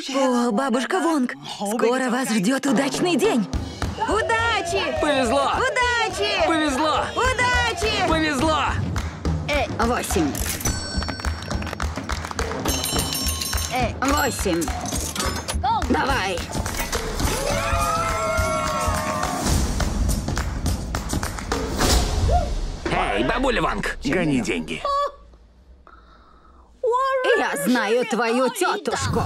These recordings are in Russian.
О, бабушка Вонг, скоро вас ждет удачный день. Удачи! Повезло! Удачи! Повезло! Удачи! Повезло! 8. 8. Давай. Эй, бабуля Вонг, гони деньги. Я знаю твою тетушку.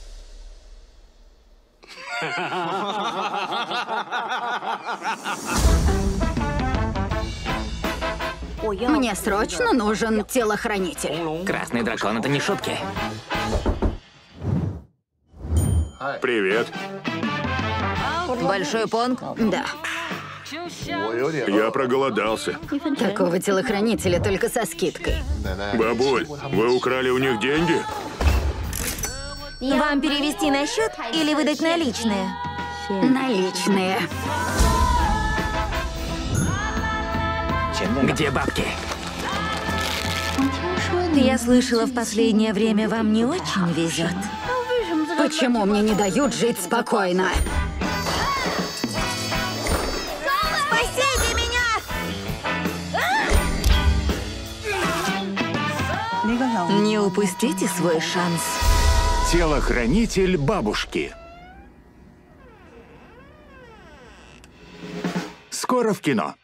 Мне срочно нужен телохранитель. Красный дракон — это не шутки. Привет. Большой понг? Да. Я проголодался. Такого телохранителя только со скидкой. Бабуль, вы украли у них деньги? Вам перевести на счет или выдать наличные? Наличные. Где бабки? Я слышала, в последнее время вам не очень везет. Почему мне не дают жить спокойно? Спасите меня! Не упустите свой шанс. Телохранитель бабушки. Скоро в кино.